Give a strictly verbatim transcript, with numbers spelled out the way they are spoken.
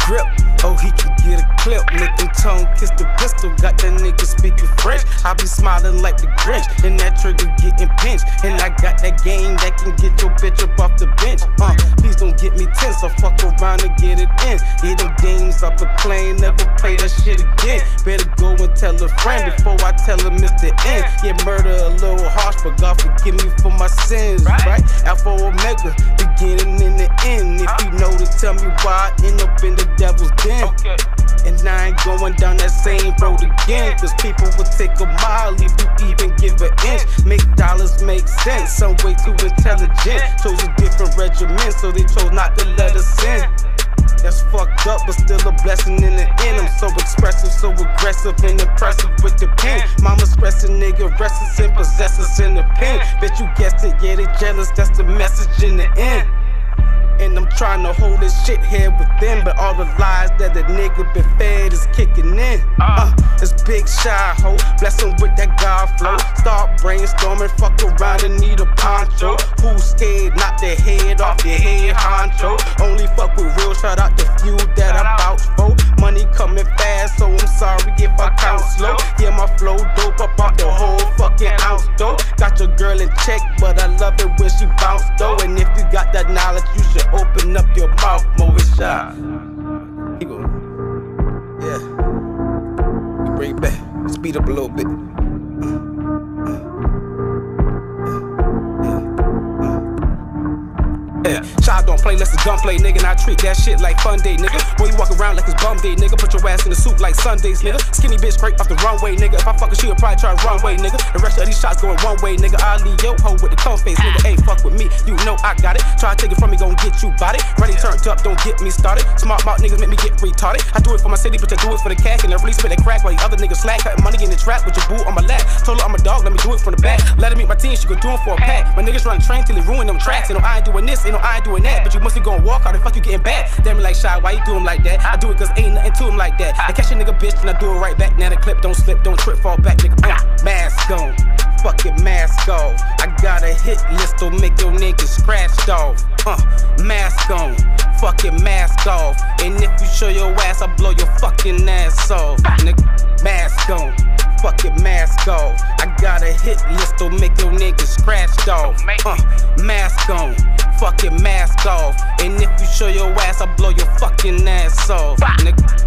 grip. Oh, he can get a clip. Make him tongue kiss the pistol. Got that nigga speaking French. I be smiling like the Grinch. And that trigger getting pinched. And I got that game that can get your bitch up off the bench. Uh, please don't get me tense. I fuck around and get it in. Yeah, them games I been playing, never play that shit again. Better go and tell a friend before I tell him it's the end. Yeah, murder a little harsh, but God forgive me for my sins, right? Alpha Omega, beginning and the end. If you know to tell me why I end up in the devil's den. Okay. And I ain't going down that same road again. Cause people would take a mile if you even give an inch. Make dollars make sense, some way too intelligent. Chose a different regimen, so they chose not to let us in. That's fucked up, but still a blessing in the end. I'm so expressive, so aggressive and impressive with the pen. Mama stressing, nigga restless and possesses in the pen. Bet you guessed it, yeah, they jealous, that's the message in the end. And I'm trying to hold this shit here within, but all the lies that the nigga been fed is kicking in. Uh, it's Big Shy Ho, bless him with that God flow. Start brainstorming, fuck around and need a poncho. Who's scared? Knock their head off their head honcho. Only fuck with real, shout out the few that I vouch for. Money coming fast, so I'm sorry if I count slow. Yeah, my flow dope, up off the whole fucking ounce though. Got your girl in check, but I love it when she bounce though. And if you got that knowledge, you should open up your mouth, more shot. Keep going. Yeah. Bring it back. Speed up a little bit. Yeah. Child don't play less than gunplay, nigga. And I treat that shit like fun day, nigga. Boy, you walk around like it's bum day, nigga. Put your ass in the soup like Sundays, nigga. Skinny bitch straight off the runway, nigga. If I fuck her, she would probably try to run away, nigga. The rest of these shots going one way, nigga. I'll leave yo ho with the cone face, nigga. Hey, fuck with me, you know I got it. Try to take it from me, gon' get you body. Ready turned up, don't get me started. Smart mouth niggas make me get retarded. I do it for my city, but I do it for the cash. And I really spit that crack while the other niggas slack. Cutting money in the trap with your boo on my lap. Told her I'm a dog, let me do it from the back. Let her meet my team, she gon' do it for a pack. My niggas run the train till they ruin them tracks. Ain't no I ain't doing this, ain't no I ain't doing that. But you must be gon' walk, how the fuck you getting back? Damn me like shy, why you do him like that? I do it cause ain't nothing to him like that. I catch a nigga bitch and I do it right back. Now the clip don't slip, don't trip, fall back, nigga. Uh, mask on, fucking mask off. I got a hit list to make your niggas scratched off. Uh, mask on, fucking mask off. And if you show your ass, I blow your fucking ass off. Nigga, mask on, fucking mask off. I got a hit list to make your niggas scratched off. Uh, mask on, fucking mask off. And if you show your ass, I blow your fucking ass off. Nigga.